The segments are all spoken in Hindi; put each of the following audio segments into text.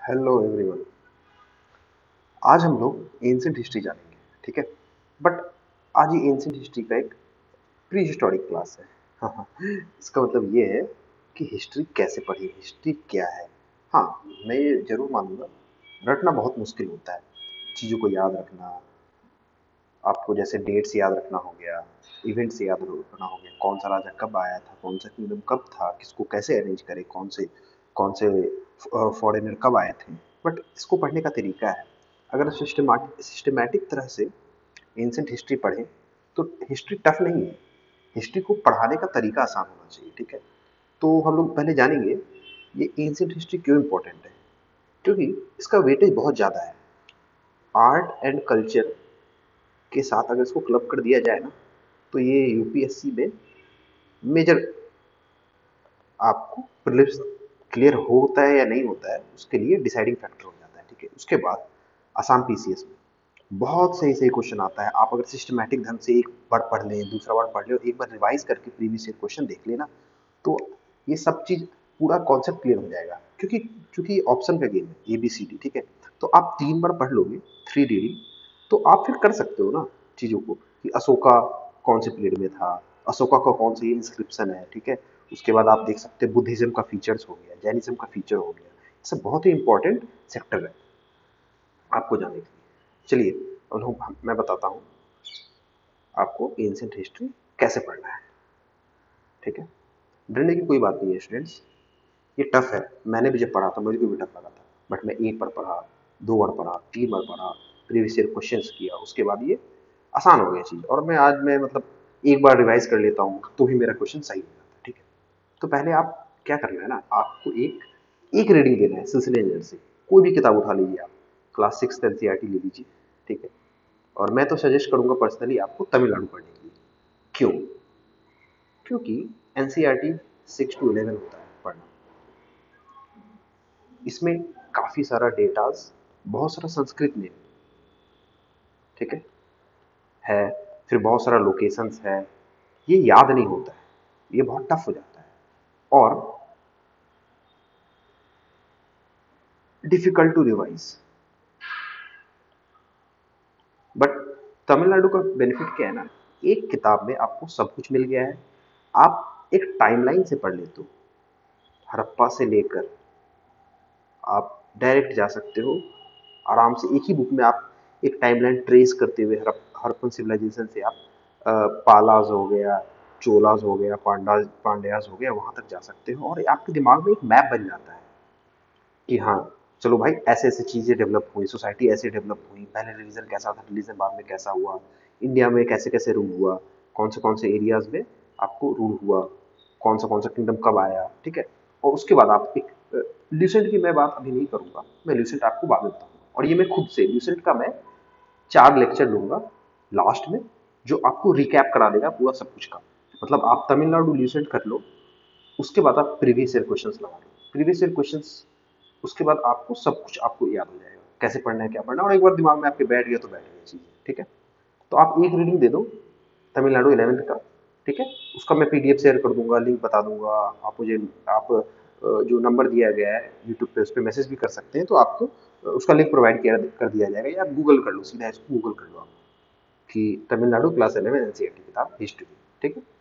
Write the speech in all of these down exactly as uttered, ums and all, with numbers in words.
Hello everyone. आज हम लोग एंशियंट हिस्ट्री जानेंगे, ठीक है। बट आज ये एंशियंट हिस्ट्री का एक प्री हिस्टोरिक क्लास है। हाँ हाँ, इसका मतलब ये है कि हिस्ट्री कैसे पढ़ी, हिस्ट्री क्या है। हाँ, मैं ये जरूर मानूंगा, रटना बहुत मुश्किल होता है, चीज़ों को याद रखना। आपको जैसे डेट्स याद रखना हो गया, इवेंट्स याद रखना हो गया, कौन सा राजा कब आया था, कौन सा किंगडम कब था, किसको कैसे अरेंज करे, कौन से कौन से फॉरेनर कब आए थे। बट इसको पढ़ने का तरीका है। अगर सिस्टमेटिक सिस्टमेटिक तरह से एंशियंट हिस्ट्री पढ़ें तो हिस्ट्री टफ नहीं है, हिस्ट्री को पढ़ाने का तरीका आसान होना चाहिए, ठीक है। तो हम लोग पहले जानेंगे ये एंशियंट हिस्ट्री क्यों इंपॉर्टेंट है। क्योंकि इसका वेटेज बहुत ज़्यादा है। आर्ट एंड कल्चर के साथ अगर इसको क्लब कर दिया जाए ना, तो ये यूपीएससी में मेजर आपको प्रीलिम्स क्लियर होता है या नहीं होता है, उसके लिए डिसाइडिंग फैक्टर हो जाता है, ठीक है। उसके बाद आसाम पीसीएस में बहुत सही सही क्वेश्चन आता है। आप अगर सिस्टमैटिक ढंग से एक बार पढ़ लें, दूसरा बार पढ़ लें और एक बार रिवाइज करके प्रीवियस ईयर क्वेश्चन देख लेना, तो ये सब चीज पूरा कॉन्सेप्ट क्लियर हो जाएगा। क्योंकि क्योंकि ऑप्शन का गेम है, ए बी सी डी, ठीक है। तो आप तीन बार पढ़ लोगे, थ्री रीडिंग, तो आप फिर कर सकते हो ना चीजों को, कि अशोका कौन से पीरियड में था, अशोका का कौन सा इंस्क्रिप्शन है, ठीक है। उसके बाद आप देख सकते हैं बुद्धिज्म का फीचर्स हो गया, जैनिज्म का फीचर हो गया। ये सब बहुत ही इंपॉर्टेंट सेक्टर है आपको जाने के लिए। चलिए अब हम मैं बताता हूँ आपको एंशियंट हिस्ट्री कैसे पढ़ना है, ठीक है। डरने की कोई बात नहीं है स्टूडेंट्स, ये टफ है। मैंने भी जब पढ़ा था मुझे को भी टफ लगा था, बट मैं एक बार पढ़ा, दो बार पढ़ा, तीन बार पढ़ा, प्रीवियस ईयर क्वेश्चंस किया, उसके बाद ये आसान हो गया चीज़। और मैं आज मैं मतलब एक बार रिवाइज कर लेता हूँ तो भी मेरा क्वेश्चन सही हो जाता है, ठीक है। तो पहले आप क्या करना है ना, आपको एक एक रीडिंग देना है सिलसिले नजर से। कोई भी किताब उठा लीजिए आप, क्लास सिक्स एनसीईआरटी ले लीजिए, ठीक है। और मैं तो सजेस्ट करूंगा पर्सनली आपको तमिलनाडु पढ़ने के लिए। क्यों? क्योंकि एनसीईआरटी सिक्स टू इलेवन होता है पढ़ना, इसमें काफी सारा डेटास, बहुत सारा संस्कृत में, ठीक है है फिर बहुत सारा लोकेशंस है, ये याद नहीं होता है, ये बहुत टफ हो जाता है और difficult to revise. But Tamil Nadu का बेनिफिट क्या है ना, एक किताब में आपको सब कुछ मिल गया है। आप एक टाइमलाइन से पढ़ लेते हो, हड़प्पा से लेकर आप डायरेक्ट जा सकते हो आराम से। एक ही बुक में आप एक टाइमलाइन ट्रेस करते हुए हड़प हड़प्पन सिविलाइजेशन से आप अ, पालाज हो गया, चोलाज हो गया, पांडाज पांड्याज हो गया, वहां तक जा सकते हो। और आपके दिमाग में एक मैप बन जाता है कि हाँ, चलो भाई ऐसे ऐसे चीजें डेवलप हुई, सोसाइटी ऐसे डेवलप हुई, पहले रिलीजन कैसा था, रिलीजन बाद में कैसा हुआ, इंडिया में कैसे कैसे रूल हुआ, कौन से कौन से एरियाज में आपको रूल हुआ, कौन सा कौन सा किंगडम कब आया, ठीक है। और उसके बाद आप एक ल्यूसेंट की मैं बात अभी नहीं करूंगा, मैं ल्यूसेंट आपको बाद में बताऊंगा। और ये मैं खुद से ल्यूसेंट का मैं चार लेक्चर लूंगा लास्ट में, जो आपको रिकैप करा देगा पूरा सब कुछ का। मतलब आप तमिलनाडु ल्यूसेंट कर लो, उसके बाद आप प्रीवियस ईयर क्वेश्चंस लगा लो, प्रीवियस ईयर क्वेश्चंस, उसके बाद आपको सब कुछ आपको याद हो जाएगा, कैसे पढ़ना है क्या पढ़ना है। और एक बार दिमाग में आपके बैठ गया तो बैठ गया चीज़, ठीक है। तो आप एक रीडिंग दे दो तमिलनाडु इलेवेंथ का, ठीक है। उसका मैं पीडीएफ शेयर कर दूंगा, लिंक बता दूंगा। आप मुझे आप अ, जो नंबर दिया गया है यूट्यूब पे, उस पर मैसेज भी कर सकते हैं, तो आपको अ, उसका लिंक प्रोवाइड किया कर दिया जाएगा, या आप गूगल कर लो, सीधा इसको गूगल कर लो आप, कि तमिलनाडु क्लास इलेवन एनसीईआरटी किताब हिस्ट्री, ठीक है।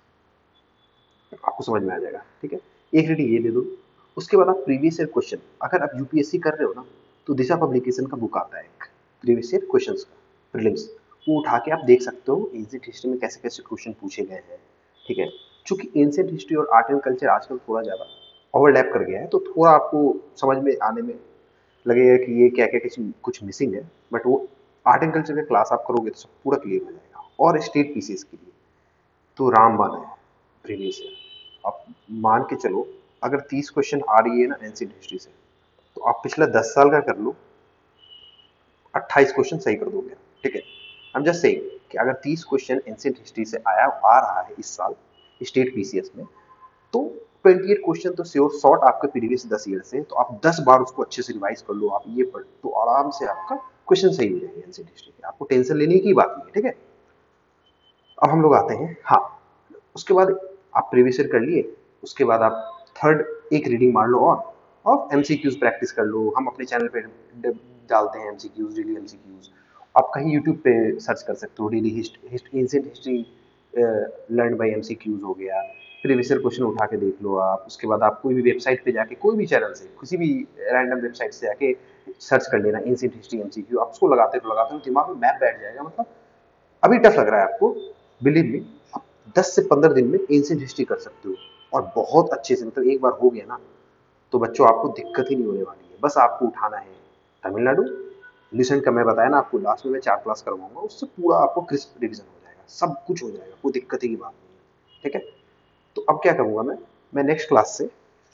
आपको समझ में आ जाएगा, ठीक है। एक रीडिंग ये दे दो। उसके बाद आप प्रीवियस ईयर क्वेश्चन, अगर आप यूपीएससी कर रहे हो ना, तो दिशा पब्लिकेशन का बुक आता है एक, प्रीवियस ईयर क्वेश्चंस का, प्रीलिम्स, वो उठा के आप देख सकते हो एंशिएंट हिस्ट्री में कैसे कैसे क्वेश्चन पूछे गए हैं, ठीक है। चूंकि एंशिएंट हिस्ट्री और आर्ट एंड कल्चर आजकल थोड़ा ज्यादा ओवरलैप कर गया है, तो थोड़ा आपको समझ में आने में लगेगा कि ये क्या क्या कुछ कुछ मिसिंग है। बट वो आर्ट एंड कल्चर का क्लास आप करोगे तो सब पूरा क्लियर हो जाएगा। और स्टेट पीसीएस के लिए तो रामबाण है प्रीवियस ईयर। आप मान के चलो, अगर तीस क्वेश्चन आ रही है ना एंशिएंट हिस्ट्री से, तो आप पिछला दस साल का कर लो, अट्ठाईस क्वेश्चन सही कर दोगे, ठीक है। आई एम जस्ट सेइंग कि अगर तीस क्वेश्चन एंशिएंट हिस्ट्री से आया आ रहा है इस साल स्टेट पीसीएस में, तो अट्ठाईस क्वेश्चन तो श्योर शॉर्ट आपके प्रीवियस दस ईयर से, तो आप दस बार उसको अच्छे से रिवाइज कर लो, आप ये पढ़, तो आराम से आपका क्वेश्चन सही हो जाएंगे एंशिएंट हिस्ट्री के, आपको टेंशन लेने की बात नहीं है, ठीक है। अब हम लोग आते हैं, हाँ, उसके बाद आप प्रीवियस ईयर कर लिए, उसके बाद आप थर्ड एक रीडिंग मार लो, और और एमसीक्यूज प्रैक्टिस कर लो। हम अपने चैनल पे ड- डालते हैं एमसीक्यूज, डेली एमसीक्यूज। आप कहीं यूट्यूब पे सर्च कर सकते हो, daily history, ancient history learn by MCQs हो गया। प्रीवियस ईयर क्वेश्चन उठा के देख लो आप। उसके बाद आप कोई भी वेबसाइट पे जाके, कोई भी चैनल से, किसी भी रैंडम वेबसाइट से जाके सर्च कर लेना एंशिएंट हिस्ट्री एमसीक्यू। आप उसको लगाते रहो लगाते रहो, दिमाग में मैप बैठ जाएगा। मतलब अभी टफ लग रहा है आपको, बिलीव मी, आप दस से पंद्रह दिन में एंशिएंट हिस्ट्री कर सकते हो, और बहुत अच्छे से। मतलब एक बार हो गया ना, तो बच्चों आपको दिक्कत ही नहीं होने वाली है। बस आपको उठाना है तमिलनाडु, लिसन का मैं बताया ना आपको, लास्ट में मैं चार क्लास करवाऊंगा, उससे पूरा आपको क्रिस्प रिवीजन हो जाएगा, सब कुछ हो जाएगा, कोई दिक्कत ही की बात नहीं है। ठीक है, तो अब क्या करूंगा मैं मैं नेक्स्ट क्लास से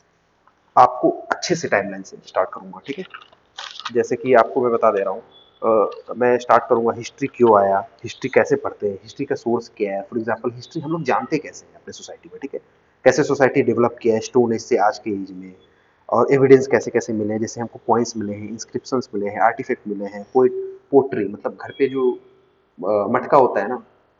आपको अच्छे से टाइमलाइन से स्टार्ट करूंगा। ठीक है, जैसे कि आपको मैं बता दे रहा हूँ, अ, मैं स्टार्ट करूंगा हिस्ट्री क्यों आया, हिस्ट्री कैसे पढ़ते हैं, हिस्ट्री का सोर्स क्या है। फॉर एग्जांपल हिस्ट्री हम लोग जानते कैसे हैं अपने सोसाइटी में, ठीक है, कैसे सोसाइटी डेवलप किया है स्टोन एज से आज के एज में, और एविडेंस कैसे कैसे मिले हैं, जैसे हमको पॉइंट्स मिले हैं, इंस्क्रिप्शंस मिले हैं, आर्टिफैक्ट मिले हैं, पोइट पोट्री, मतलब घर पे जो अ, मटका होता है ना,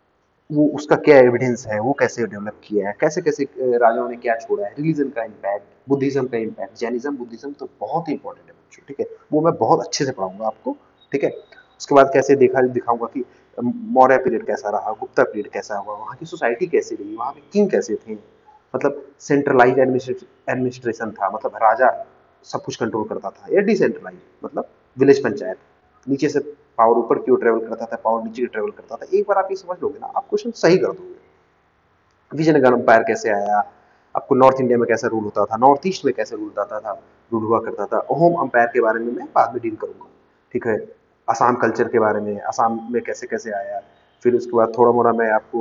वो उसका क्या एविडेंस है, वो कैसे डेवलप किया है, कैसे कैसे अ, राजाओं ने क्या छोड़ा है, रिलीजन का इम्पैक्ट, बुद्धिज्म का इम्पैक्ट, जैनिज्म, बुद्धिज्म तो बहुत ही इंपॉर्टेंट है बच्चों। ठीक है, वो मैं बहुत अच्छे से पढ़ाऊंगा आपको। ठीक है, उसके बाद कैसे देखा दिखाऊंगा कि अ, मौर्य पीरियड कैसा रहा, गुप्ता पीरियड कैसा हुआ, वहाँ की सोसाइटी कैसी रही, वहाँ के किंग कैसे थे, मतलब सेंट्रलाइज एडमिनिस्ट्रेशन था, मतलब राजा सब कुछ कंट्रोल करता था, या डिसेंट्रलाइज मतलब विलेज पंचायत, नीचे से पावर ऊपर क्यों ट्रेवल करता था, पावर नीचे ट्रेवल करता था। एक बार आप ये समझ लोगे ना, आप क्वेश्चन सही कर दोगे। विजयनगर अंपायर कैसे आया, आपको नॉर्थ इंडिया में कैसे रूल होता था, नॉर्थ ईस्ट में कैसे रूल होता था, रूल हुआ करता था। होम अंपायर के बारे में मैं बाद में डील करूंगा। ठीक है, असम कल्चर के बारे में, असम में कैसे कैसे आया। फिर उसके बाद थोड़ा मोड़ा मैं आपको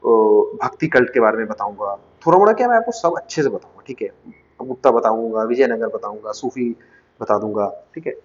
अ, भक्ति कल्ट के बारे में बताऊंगा। थोड़ा मोड़ा क्या, मैं आपको सब अच्छे से बताऊंगा। ठीक है, गुप्ता बताऊंगा, विजयनगर बताऊंगा, सूफी बता दूंगा। ठीक है,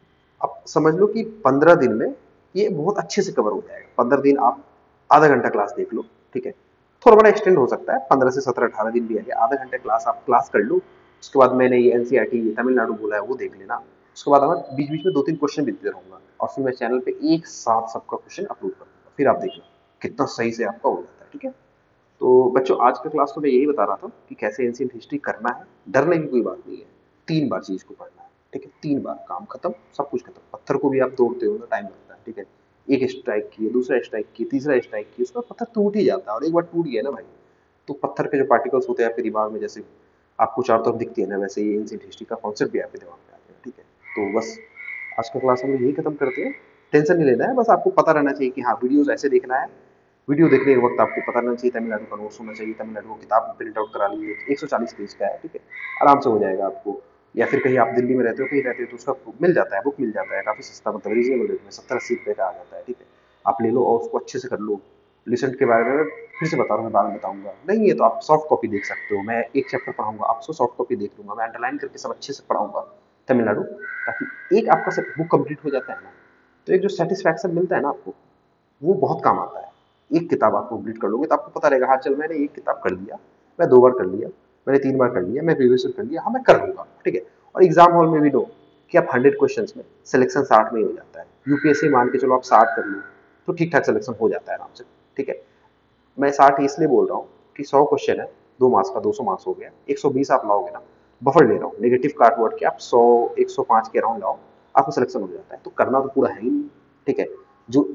अब समझ लो कि पंद्रह दिन में ये बहुत अच्छे से कवर हो जाएगा। पंद्रह दिन आप आधा घंटा क्लास देख लो। ठीक है, थोड़ा बड़ा एक्सटेंड हो सकता है, पंद्रह से सत्रह अठारह दिन भी आएगा। आधा घंटे क्लास आप क्लास कर लो। उसके बाद मैंने ये एनसीईआरटी तमिलनाडु बोला है, वो देख लेना। उसके बाद मैं बीच बीच में दो तीन क्वेश्चन भी देते रहूंगा, और फिर मैं चैनल पे एक साथ सबका क्वेश्चन अपलोड कर दूंगा। फिर आप देखना कितना सही से आपका हो जाता है। ठीक है, तो बच्चों आज का क्लास तो मैं यही बता रहा था कि कैसे एंशिएंट हिस्ट्री करना है। डरने की कोई बात नहीं है, तीन बार चीज को पढ़ना है। ठीक है, तीन बार काम खत्म, सब कुछ खत्म। पत्थर को भी आप तोड़ते हो ना, टाइम लगता है। ठीक है, एक स्ट्राइक किए, दूसरा स्ट्राइक किए, तीसरा स्ट्राइक किए, उसका पत्थर टूट ही जाता है। और एक बार टूट गया ना भाई, तो पत्थर के जो पार्टिकल्स होते हैं आपके दिमाग में, जैसे आपको चारों तरफ दिखती है ना, वैसे ही एंशिएंट हिस्ट्री का कॉन्सेप्ट भी आपके दिमाग में आ गया। ठीक है, तो बस आज का क्लास हम लोग यही खत्म करते हैं। टेंशन नहीं लेना है, बस आपको पता रहना चाहिए कि हाँ वीडियोस ऐसे देखना है। वीडियो देखने के वक्त आपको पता रहना चाहिए तमिलनाडु का नोट्स होना चाहिए, तमिलनाडु को किताब प्रिंट आउट करा लीजिए, एक सौ चालीस पेज का है। ठीक है, आराम से हो जाएगा आपको। या फिर कहीं आप दिल्ली में रहते हो, कहीं रहते हो, तो उसका मिल जाता है, बुक मिल जाता है काफ़ी सस्ता, मतलब रीजनेबल रेट में, सत्तर अस्सी रुपये का आ जाता है। ठीक है, आप ले लो और उसको अच्छे से कर लो। लिसेंट के बारे में मैं फिर से बता रहा हूँ, मैं बाद में बताऊंगा। नहीं है तो आप सॉफ्ट कॉपी देख सकते हो, मैं एक चैप्टर पढ़ाऊंगा, आपको सॉफ्ट कॉपी देख लूंगा, मैं अंडरलाइन करके सब अच्छे से पढ़ाऊंगा तमिलनाडु, ताकि एक आपका बुक कंप्लीट हो जाता है ना, तो एक जो सेटिस्फैक्शन मिलता है ना आपको, वो बहुत काम आता है। एक किताब आप कंप्लीट कर लोगे तो आपको पता रहेगा, हाँ चल मैंने एक किताब कर लिया, मैं दो बार कर लिया, मैंने तीन बार कर लिया, मैं प्रीवियस कर लिया, हाँ मैं कर लूंगा। ठीक है, और एग्जाम हॉल में भी लो कि आप हंड्रेड क्वेश्चन में सिलेक्शन साठ में ही हो जाता है। यूपीएससी मान के चलो आप साठ कर लो, तो ठीक ठाक सिलेक्शन हो जाता है आराम से। ठीक है, मैं साठ इसलिए बोल रहा हूँ कि सौ क्वेश्चन है, दो मार्क्स का, दो सौ मार्क्स हो गया, एक सौ बीस आप लाओगे ना, बफर ले रहा हूँ, नेगेटिव काट वर्ड के आप सौ एक सौ पाँच के अराउंड लाओ, आपको सिलेक्शन हो जाता है। तो करना तो पूरा है ही नहीं। ठीक है, जो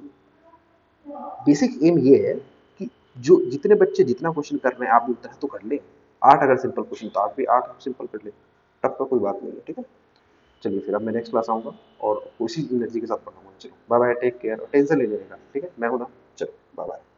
बेसिक एम ये है कि जो जितने बच्चे जितना क्वेश्चन कर रहे हैं आप भी उतना तो कर ले। आठ अगर सिंपल क्वेश्चन तो आप भी आठ सिंपल कर ले, टफ का कोई बात नहीं है। ठीक है, चलिए फिर अब मैं नेक्स्ट क्लास आऊंगा और उसी एनर्जी के साथ पढ़ाऊंगा। चलो bye bye, take care, tension नहीं लेने का। ठीक है, मैं हूं ना, चलो बाय बाय।